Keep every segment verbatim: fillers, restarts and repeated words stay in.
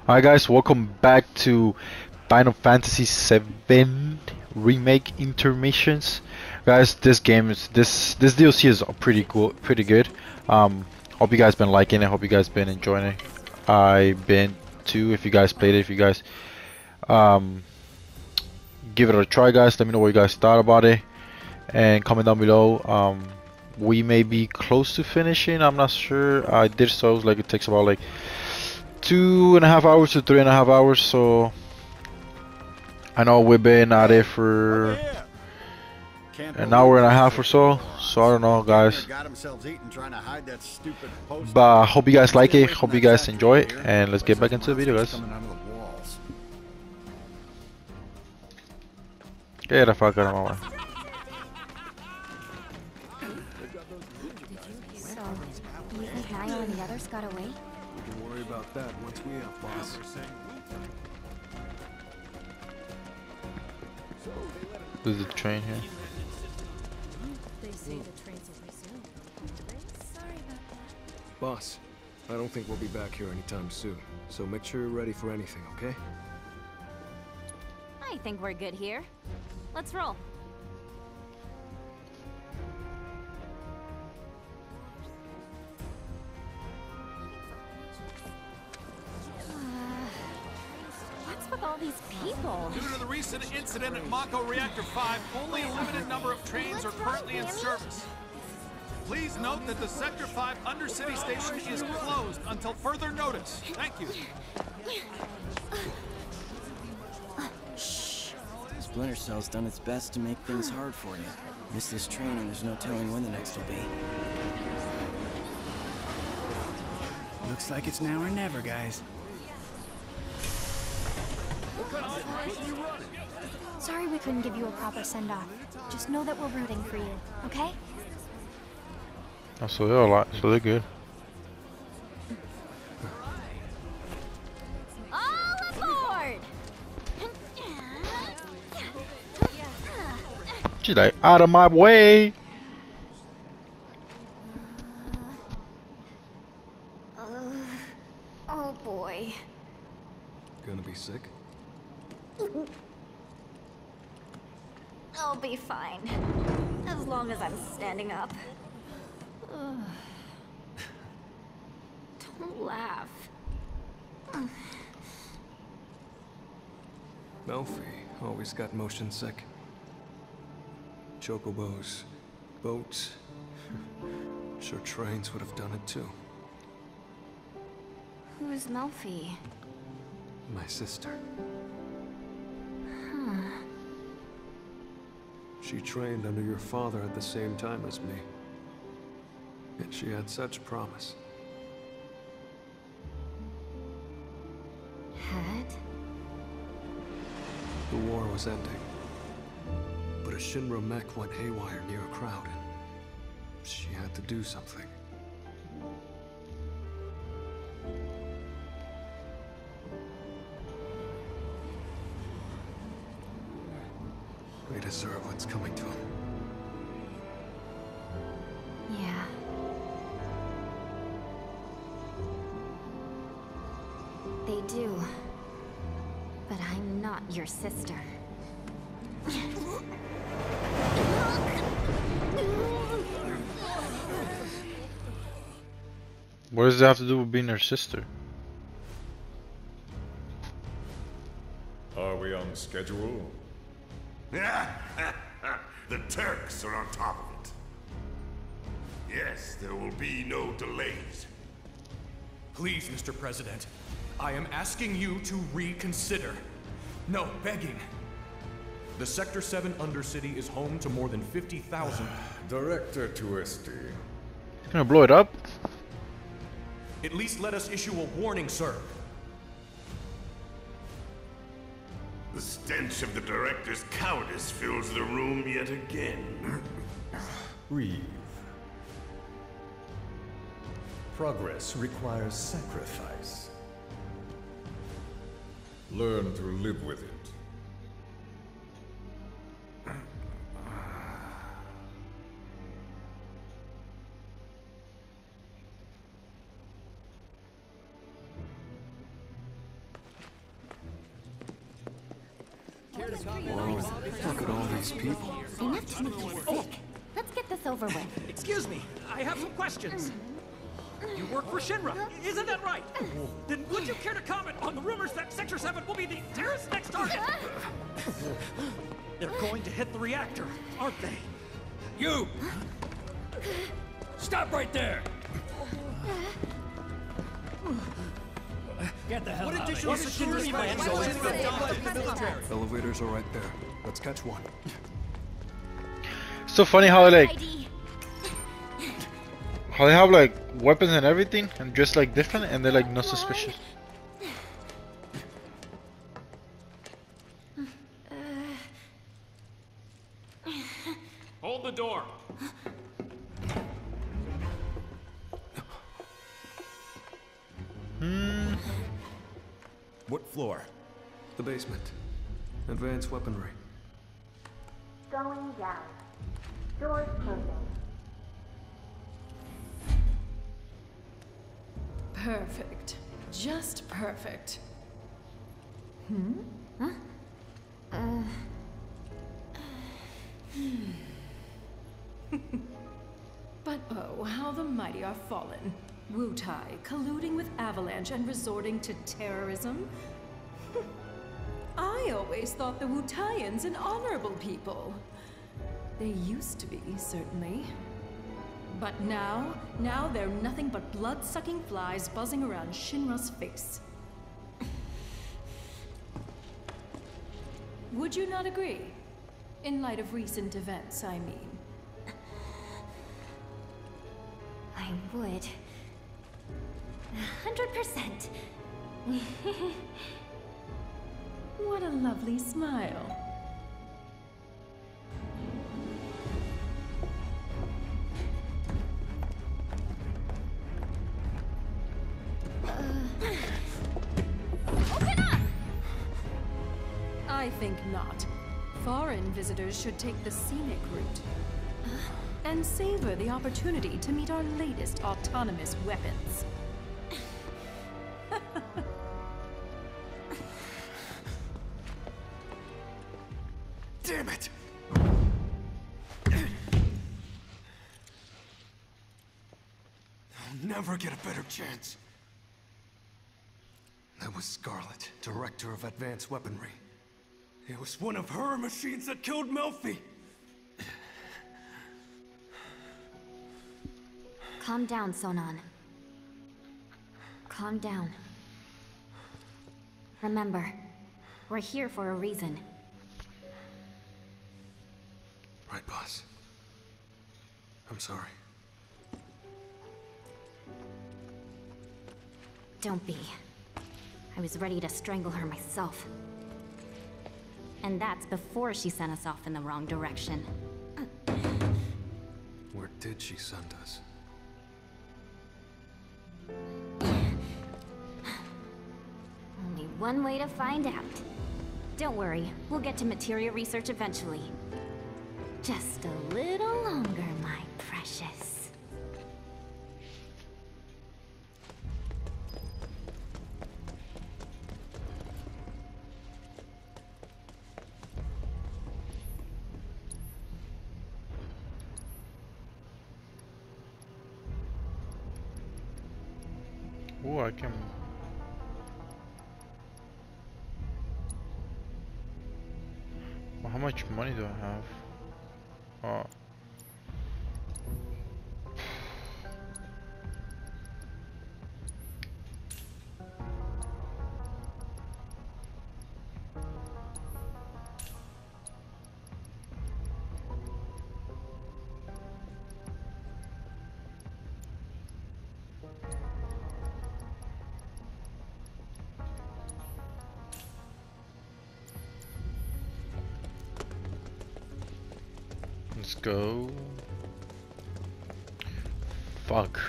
Hi guys, welcome back to Final Fantasy seven Remake Intermissions. Guys, this game is this this D L C is pretty cool, pretty good. Um, hope you guys been liking it. Hope you guys been enjoying it. I've been too. If you guys played it, if you guys um give it a try, guys. Let me know what you guys thought about it, and comment down below. Um, we may be close to finishing. I'm not sure. I did so like it takes about like two and a half hours to three and a half hours, so I know we've been at it for an hour and a half or so, so I don't know, guys, but hope you guys like it, hope you guys enjoy it, and let's get back into the video, guys. Get the fuck out of my way. So, do you think Niall and the others got away? Don't worry about that once we have boss. There's a train here. They say the trains will resume. Sorry about that. Boss, I don't think we'll be back here anytime soon, so make sure you're ready for anything, okay? I think we're good here. Let's roll. With all these people. Due to the recent incident at Mako Reactor five, only a limited number of trains are currently in service. Please note that the Sector five Undercity station is closed until further notice. Thank you. Shh. Splinter Cell's done its best to make things hard for you. Miss this train and there's no telling when the next will be. Looks like it's now or never, guys. Sorry we couldn't give you a proper send-off. Just know that we're rooting for you, okay? Oh, so they're a lot, so they're good. All aboard! She's like, out of my way! Uh, oh boy. Gonna be sick? I'll be fine. As long as I'm standing up. Ugh. Don't laugh. Melfi always got motion sick. Chocobos, boats. Sure trains would have done it too. Who's Melfi? My sister. Huh. She trained under your father at the same time as me. And she had such promise. Had? The war was ending. But a Shinra mech went haywire near a crowd, and she had to do something. We deserve what's coming to him. Yeah. They do. But I'm not your sister. What does it have to do with being her sister? Are we on schedule? The Turks are on top of it. Yes, there will be no delays. Please, Mister President, I am asking you to reconsider. No, begging. The Sector seven Undercity is home to more than fifty thousand... Director Twisty. He's gonna blow it up? At least let us issue a warning, sir. The stench of the director's cowardice fills the room yet again. Reeve. Progress requires sacrifice. Learn to live with it. Whoa, look at all these people. Enough to make you sick. Let's get this over with. Excuse me, I have some questions. You work for Shinra, isn't that right? Then would you care to comment on the rumors that Sector seven will be the terrorist's next target? They're going to hit the reactor, aren't they? You! Stop right there! Get the hell What out of additional here. security plans are in the military? Elevators are right there. Let's catch one. So funny how like how they have like weapons and everything and just like different and they're like no suspicious. Hold the door. Hmm. What floor? The basement. Advanced weaponry. Going down. Doors closing. Perfect. Just perfect. Hmm? Huh? Uh. But oh, how the mighty are fallen. Wutai colluding with Avalanche and resorting to terrorism? I always thought the Wutaians an honorable people. They used to be, certainly. But now, now they're nothing but blood-sucking flies buzzing around Shinra's face. Would you not agree? In light of recent events, I mean. I would. A hundred percent. What a lovely smile. Open up! I think not. Foreign visitors should take the scenic route. And savor the opportunity to meet our latest autonomous weapons. Damn it! I'll never get a better chance. That was Scarlet, Director of Advanced Weaponry. It was one of her machines that killed Melfi! Calm down, Sonon. Calm down. Remember, we're here for a reason. Right, boss. I'm sorry. Don't be. I was ready to strangle her myself. And that's before she sent us off in the wrong direction. Where did she send us? Only one way to find out. Don't worry, we'll get to materia research eventually. Just a little longer, my precious. Oh, I can. Well, how much money do I have? Oh. Let's go. Fuck.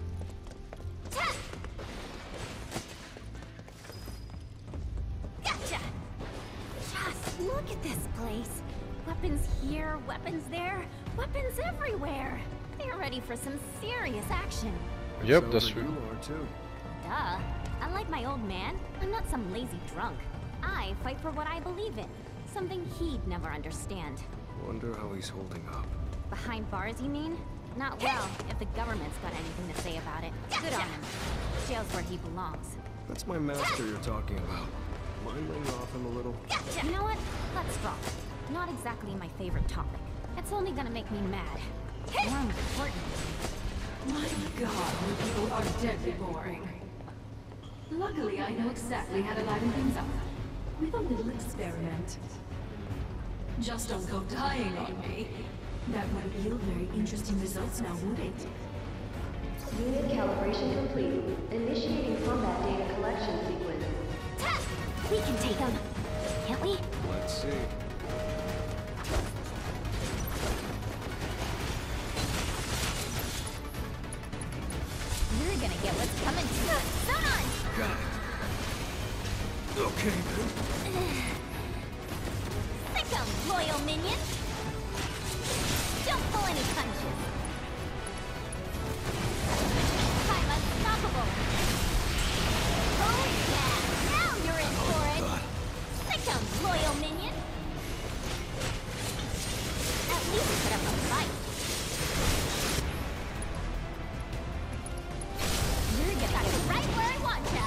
Gotcha! Just look at this place. Weapons here, weapons there, weapons everywhere. They're ready for some serious action. Yep, So that's that true. you are too. Duh. Unlike my old man, I'm not some lazy drunk. I fight for what I believe in. Something he'd never understand. Wonder how he's holding up. Behind bars, you mean? Not well, if the government's got anything to say about it. Good on him. Jail's where he belongs. That's my master you're talking about. Mind laying off him a little? You know what? Let's drop it. Not exactly my favorite topic. It's only gonna make me mad. More important. My god, you people are deadly boring. Luckily, I know exactly how to liven things up. With a little experiment. Just don't go dying on me. That would yield very interesting results now, would it? Unit calibration complete. Initiating combat data collection sequence. We can take him, can't we? Let's see. You're gonna get what's coming to you. Sonon! Got it. Okay, then. Sick 'em, loyal minion! Don't pull any punches. I'm unstoppable. Oh yeah, now you're in for it. Sick 'em, loyal minion. At least put up a fight. You're gonna got it right where I want ya.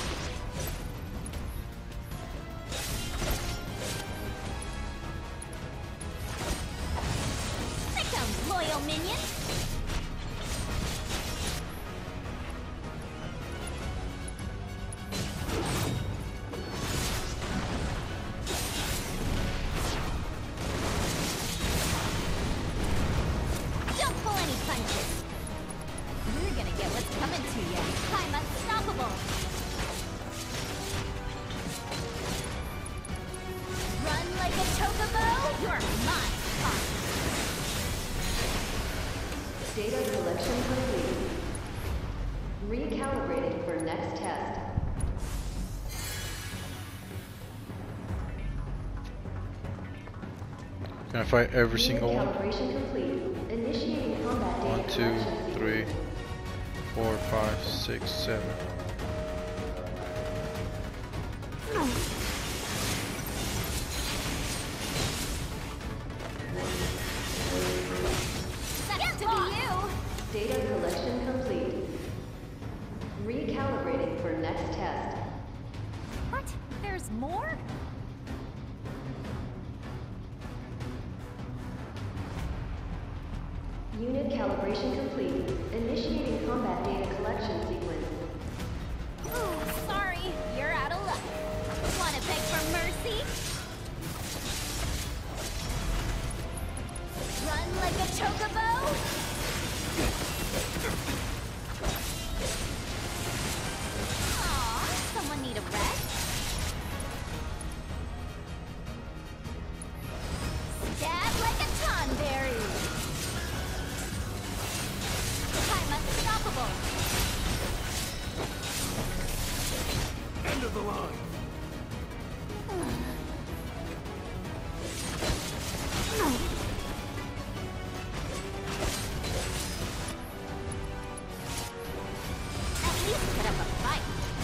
Sick 'em, loyal minion. Don't pull any punches. You're gonna get what's coming to you. I'm unstoppable. Run like a chocobo. You're mine. Data collection complete. Recalibrating for next test. Can I fight every single one? Calibration complete. Initiating combat data One, two, collection three, sequence. four, five, six, seven. That's to be you. Data collection complete. Recalibrating for next test. What? There's more? Unit calibration complete. Initiating combat data collection sequence. Ooh, sorry. You're out of luck. Wanna beg for mercy? Run like a chocobo? Aw, someone need a rest? Stab like a tonberry. I'm unstoppable. End of the line. At least put up a fight.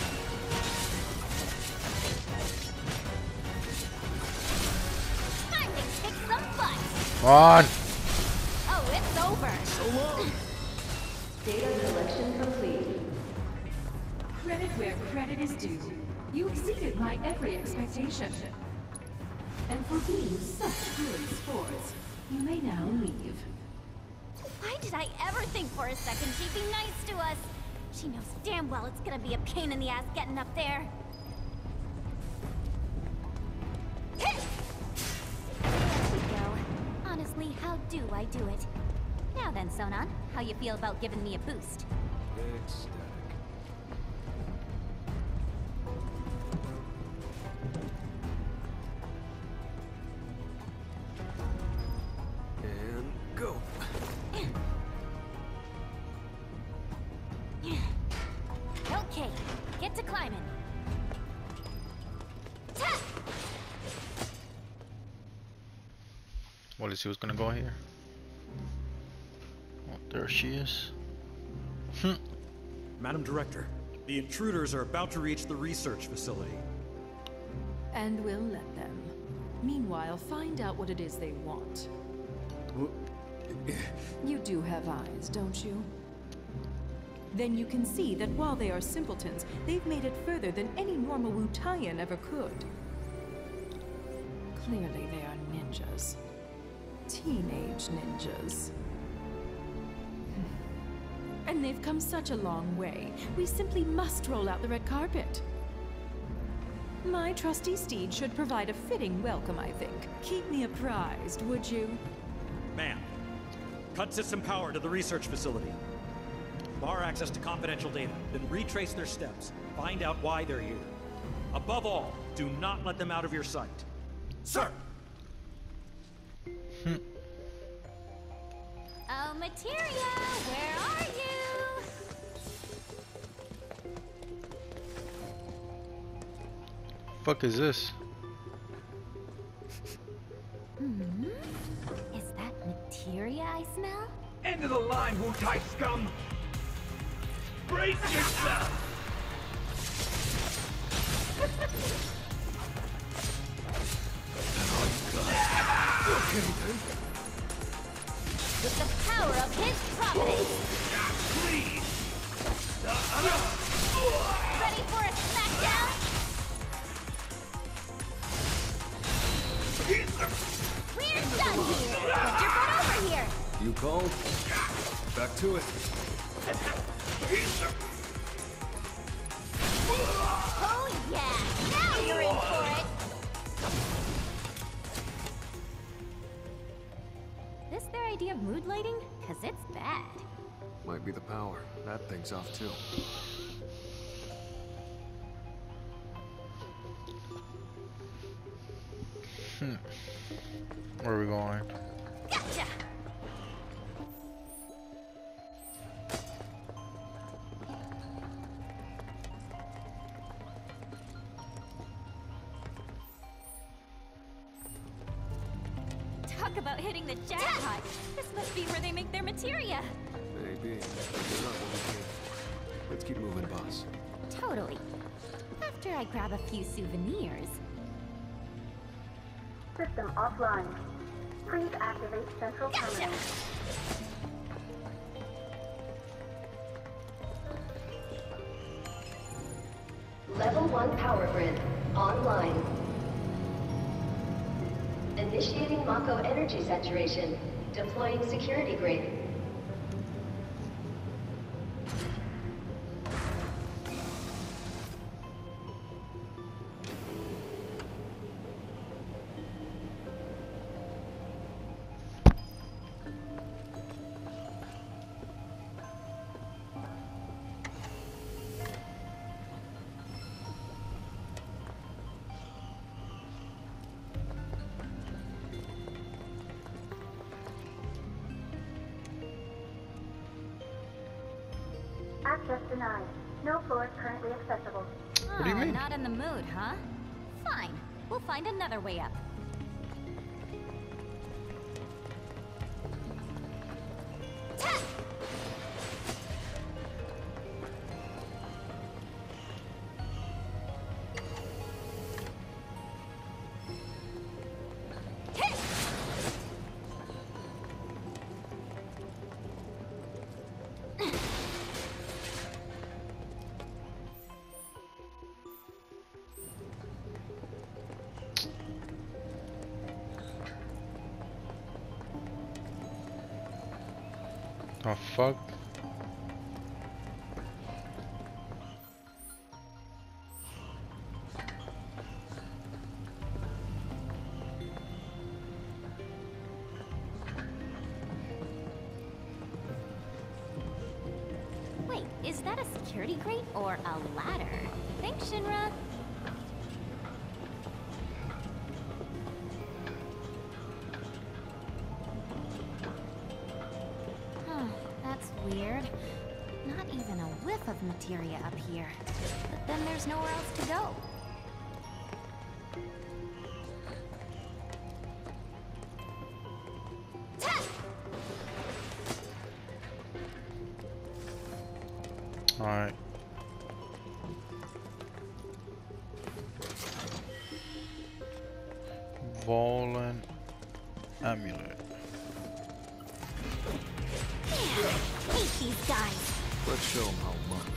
Time to kick some butt. Come on! Oh, it's over. So long. Data collection complete. Credit where credit is due. You exceeded my every expectation. And for being such good sports, you may now leave. Why did I ever think for a second she'd be nice to us? She knows damn well it's gonna be a pain in the ass getting up there. There we go. Honestly, how do I do it? Now then, Sonon, how you feel about giving me a boost? Ecstatic. And go. Okay, get to climbing. Ta! Well, let's see what's gonna go here. Oh, there she is. Hmm. Madam Director, the intruders are about to reach the research facility. And we'll let them. Meanwhile, find out what it is they want. You do have eyes, don't you? Then you can see that while they are simpletons, they've made it further than any normal Wutaian ever could. Clearly they are ninjas. Teenage ninjas. And they've come such a long way. We simply must roll out the red carpet. My trusty steed should provide a fitting welcome, I think. Keep me apprised, would you? Ma'am, cut system power to the research facility. Bar access to confidential data, then retrace their steps. Find out why they're here. Above all, do not let them out of your sight. Sir! Oh, Materia, where are you? Fuck is this? Hmm? Is that Materia I smell? End of the line, Wutai scum! Brace yourself! With the power of his property! Please! Ready for a smackdown? We're done here! Get your butt over here! You called? Back to it. Oh yeah! Now you're in for it! This their idea of mood lighting? Cause it's bad. Might be the power. That thing's off too. Hmm. Where are we going? Gotcha! Talk about hitting the jackpot! This must be where they make their materia! Maybe. But they're not what we came for. Let's keep moving, boss. Totally. After I grab a few souvenirs. System offline. Please activate central Gotcha. terminal. Level one power grid online. Initiating Mako energy saturation. Deploying security grid. Access denied. No floors currently accessible. What do you Oh, mean? not in the mood, huh? Fine. We'll find another way up. Ta! Hit! Oh fuck. Wait, is that a security grate or a ladder? Thanks, Shinra. Huh, that's weird. Not even a whiff of materia up here. But then there's nowhere else to go. Ta! Alright. Fallen Amulet. Yeah, hate these guys. Let's show them how much.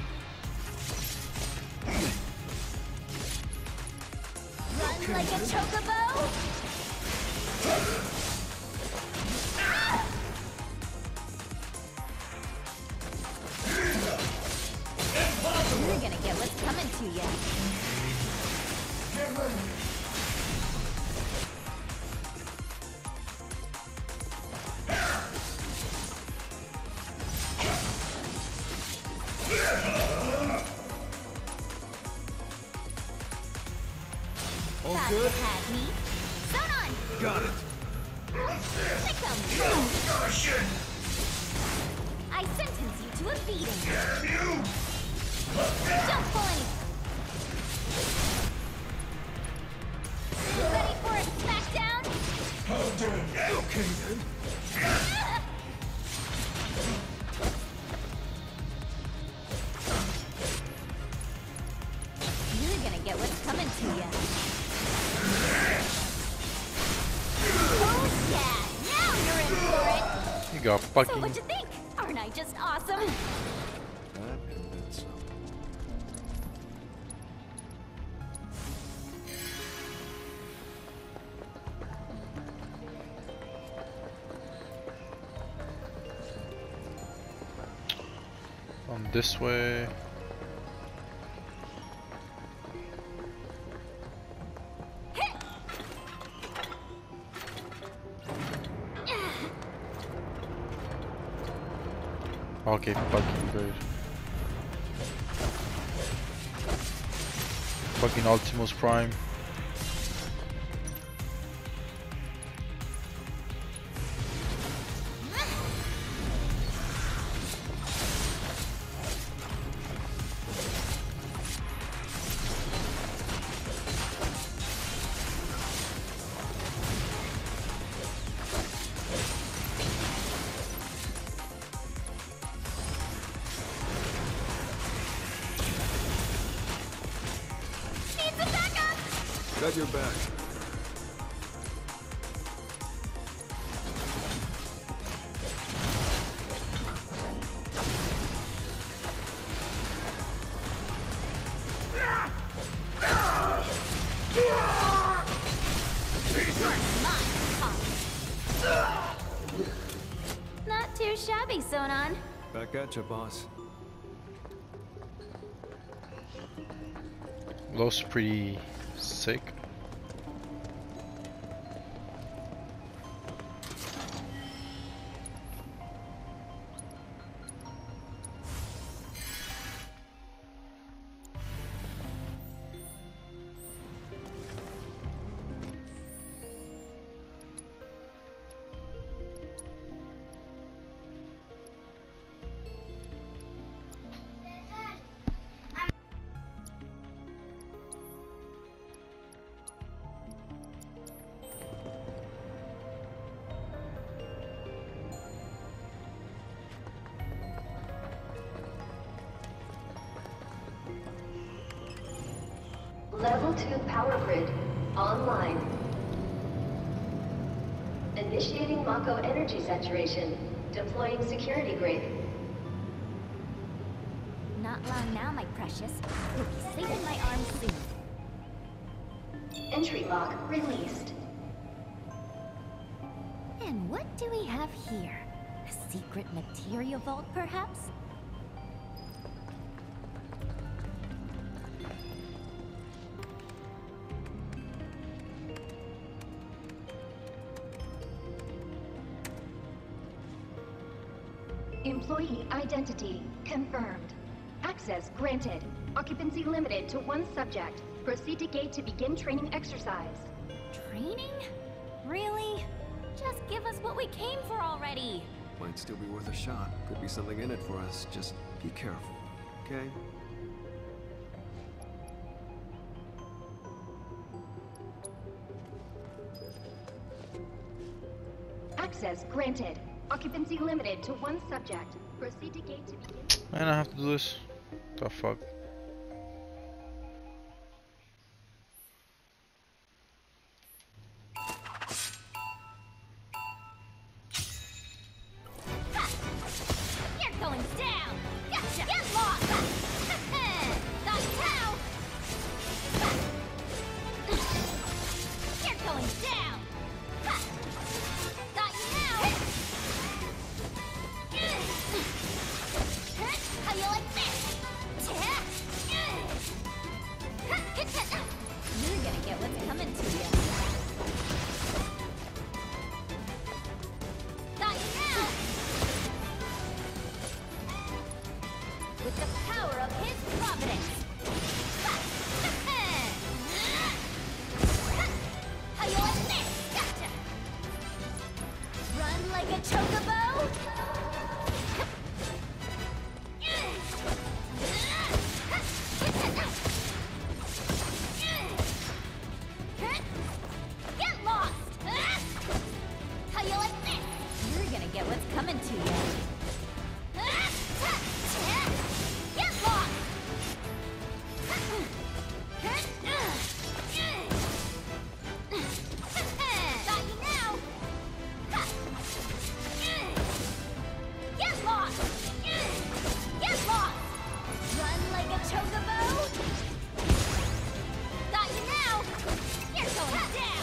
Run like a chocobo. Ah! You're gonna get what's coming to you. All Thought good? you had me. Sonon! Got it. Pick 'em. I sentence you to a beating. Don't pull any. You ready for a smackdown? Okay then. You're gonna get what's coming to you. Oh yeah! Now you're in for it. You got So fucking. what'd you think? Aren't I just awesome? That and then some. On this way. Okay, fucking good. Fucking Optimus Prime. Got your back. Not too shabby, Sonon. Back at you, boss. Looks pretty sick. Level two power grid online. Initiating Mako energy saturation. Deploying security grid. Not long now, my precious. You'll be safe in my arms soon. Entry lock released. And what do we have here? A secret materia vault, perhaps? Employee identity confirmed. Access granted. Occupancy limited to one subject. Proceed to gate to begin training exercise. Training? Really? Just give us what we came for already. Might still be worth a shot. Could be something in it for us. Just be careful, okay? Access granted. Occupancy limited to one subject. Proceed to gate to begin. And I have to do this. The fuck? get what's coming to you. Got you now! With the power of his providence. How you like this? Gotcha! Run like a chocobo? Get lost! How you like this? You're gonna get what's coming to you. Get lost! Got you now! Get lost! Get lost! Run like a chocobo? Got you now! You're going down!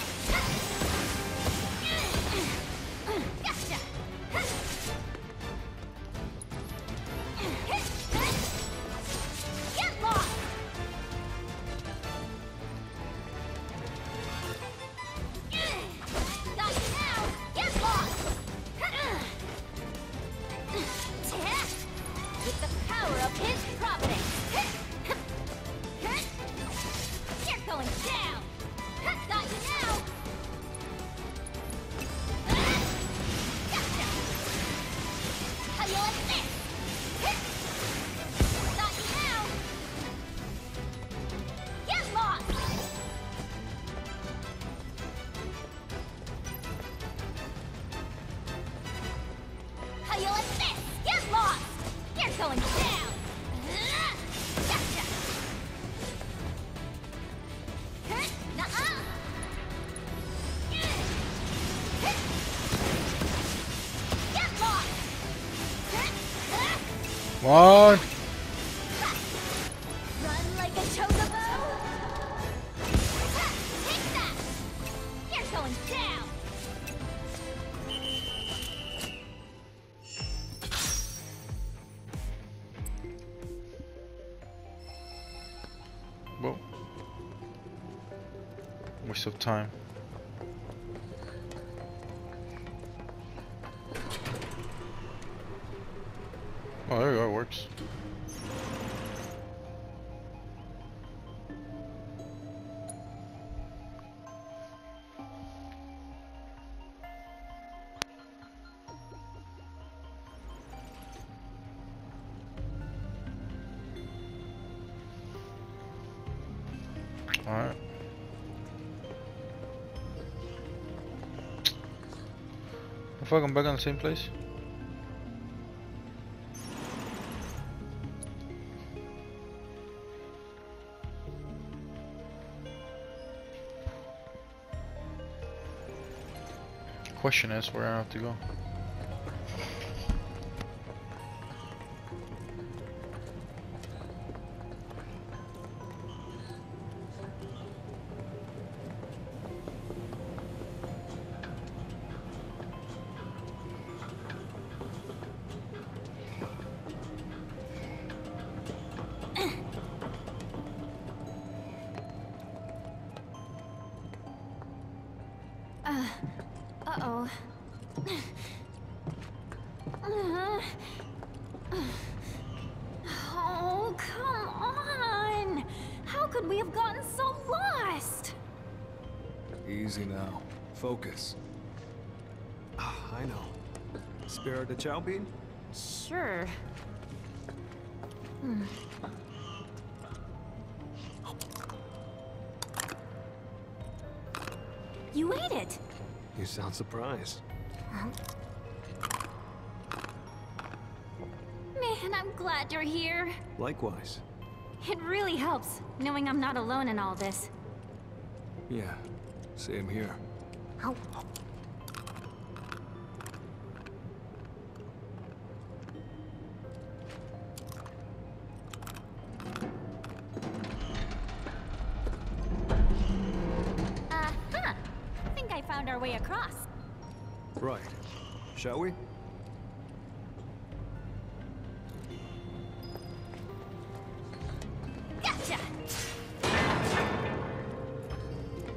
Gotcha! Get lost! Got you now! Get lost! With the power of his providence! You're going down! Got you now! Gotcha! How you like this? Got you now! Get lost! How you like this? Get lost! You're going down! Gotcha! Nuh-uh! Get lost! Come on! Run like a chocobo? Take that! You're going down! Whoa. Waste of time. Oh, there you go, it works. Alright. The fuck, I'm back on the same place? Question is where I have to go. Uh, uh-oh. Oh, come on! How could we have gotten so lost? Easy now. Focus. Ah, I know. Spare the chow bean? Sure. Hmm. You ate it! You sound surprised. Man, I'm glad you're here. Likewise. It really helps, knowing I'm not alone in all this. Yeah, same here. Oh. Uh-huh. I think I found our way across. Right. Shall we? Gotcha!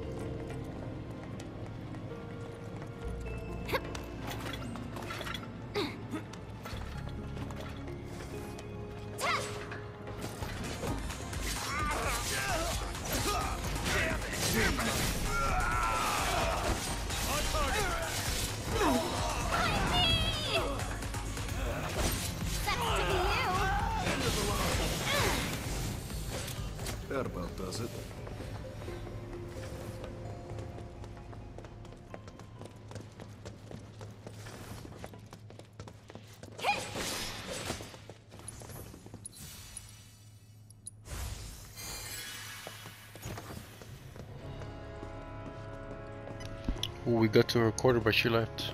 Ooh, we got to record her, but she left.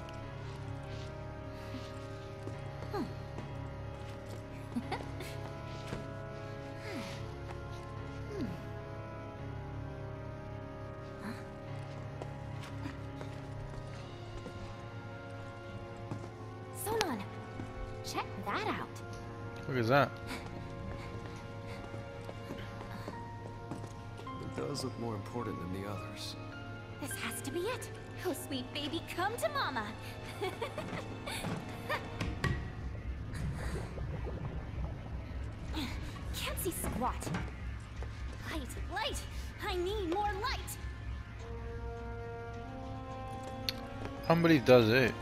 Check that out. Look at that. It does look more important than the others. This has to be it. Oh, sweet baby, come to mama. Can't see squat. Light, light. I need more light. Somebody does it.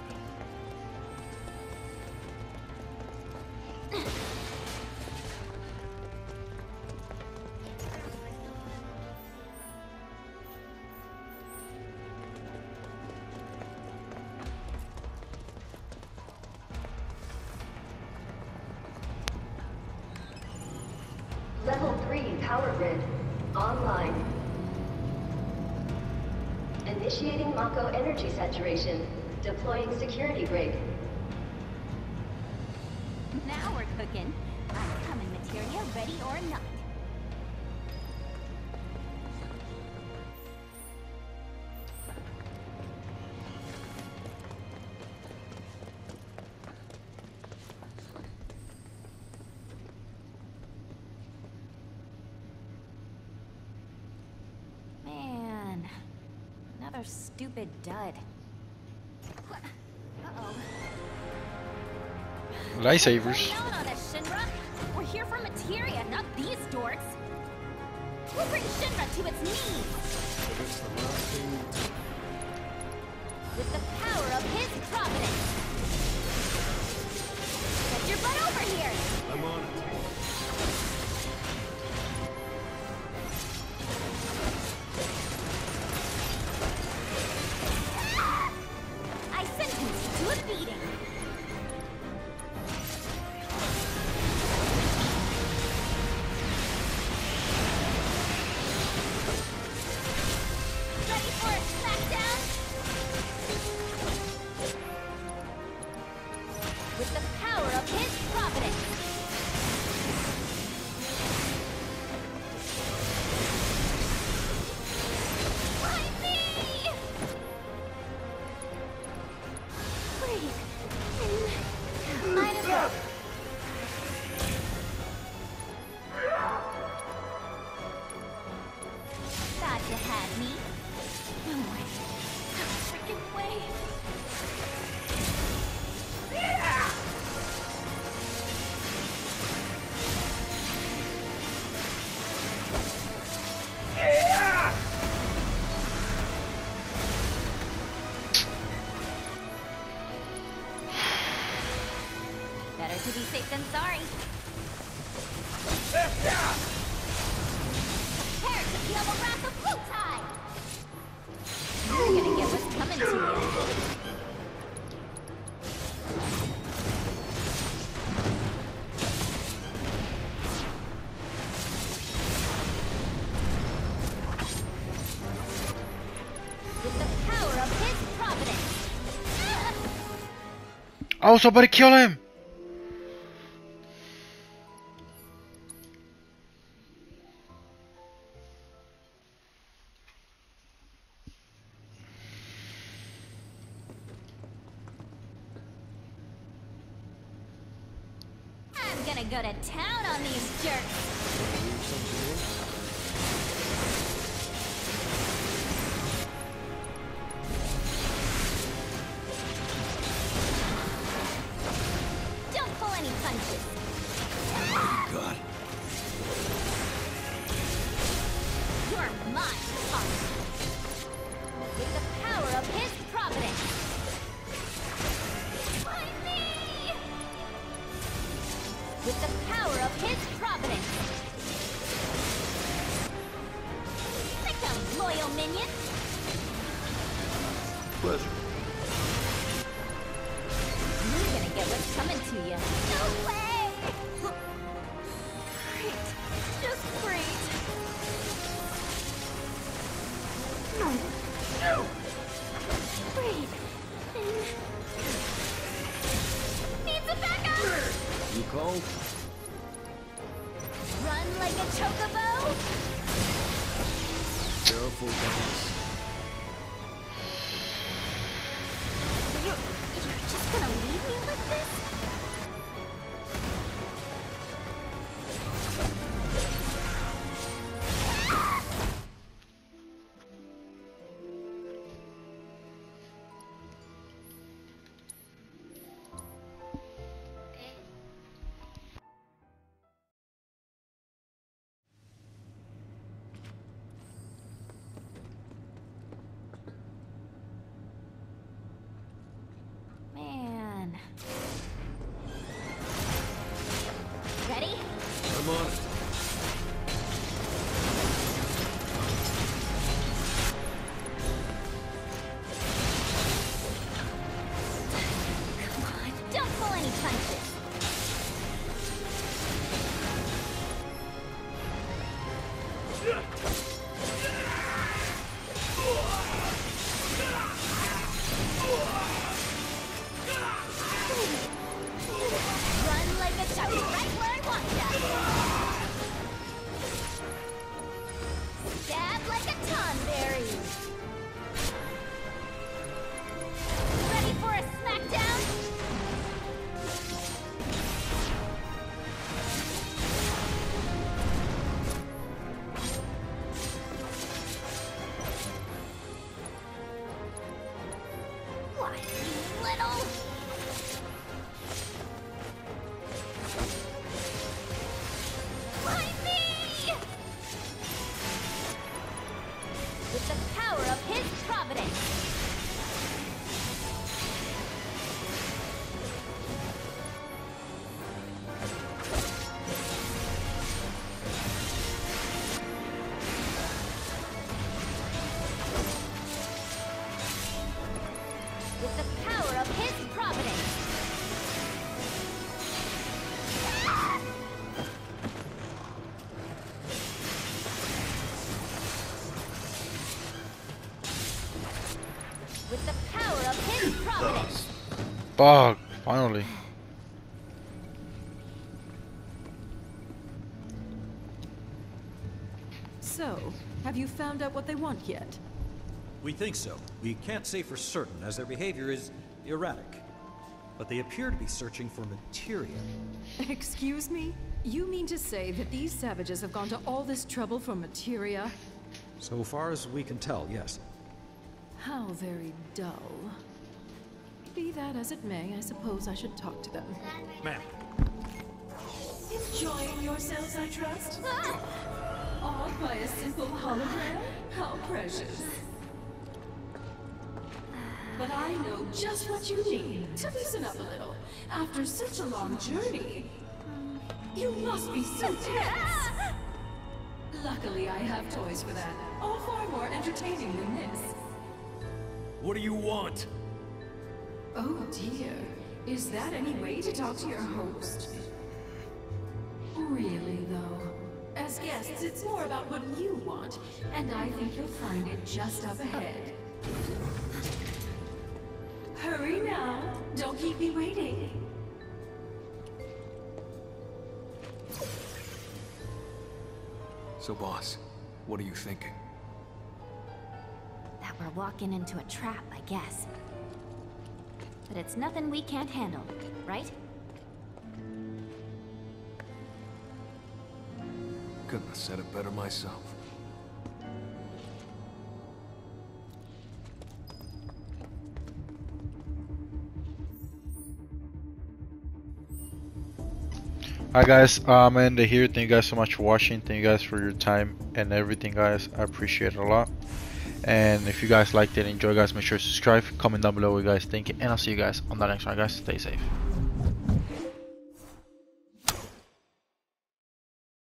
Level three power grid online. Initiating Mako energy saturation. Deploying security break. Now we're cooking. I'm coming, materia, ready or not. Man, another stupid dud. Uh-oh. Lifesavers. Down on us, Shinra. We're here for materia, not these dorks. We'll bring Shinra to its knees. It's the last thing we do. With the power of his providence. Get your butt over here. I'm on it. I sentence you to a beating. Ready for a smackdown? With the power of his providence. Why me? Breathe in. Might as well. Thought you had me. No way. No freaking way. Better to be safe than sorry. Prepare to feel the wrath of Wutai! You're gonna get what's coming to you. With the power of his providence. Oh, somebody kill him! I'm gonna go to town on these jerks. Don't pull any punches. God. You're mine, Punk. With the power of his providence. Why me? With the power of his providence. Sick 'em, loyal minions. Pleasure. You're gonna get what's coming to you. No way! Great. Just great. No. No. know. Run like a chocobo? Careful, guys. You're, you're just gonna leave me with this? Man. Ready? I'm on it. Come on, don't pull any punches. Run like a duck, right where I want ya. Stab like a tonberry. Ready for a smackdown? What, you little... Find me! With the power of his providence. With the power of his providence. With the power of his providence. Bug, finally. So, have you found out what they want yet? We think so. We can't say for certain, as their behavior is erratic. But they appear to be searching for materia. Excuse me? You mean to say that these savages have gone to all this trouble for materia? So far as we can tell, yes. How very dull. Be that as it may, I suppose I should talk to them. Ma'am. Enjoying yourselves, I trust? Awed by a simple hologram? How precious. But I know just what you need to loosen up a little. After such a long journey, you must be so tense. Luckily, I have toys for that. All far more entertaining than this. What do you want? Oh dear. Is that any way to talk to your host? Really, though. As guests, it's more about what you want, and I think you'll find it just up ahead. Hurry now. Don't keep me waiting. So, boss, what are you thinking? That we're walking into a trap, I guess. But it's nothing we can't handle, right? Couldn't have said it better myself. Alright guys, I'm um, end it here. Thank you guys so much for watching. Thank you guys for your time and everything, guys. I appreciate it a lot. And if you guys liked it, enjoy, guys, make sure to subscribe, comment down below what you guys think, and I'll see you guys on the next one, guys. Stay safe.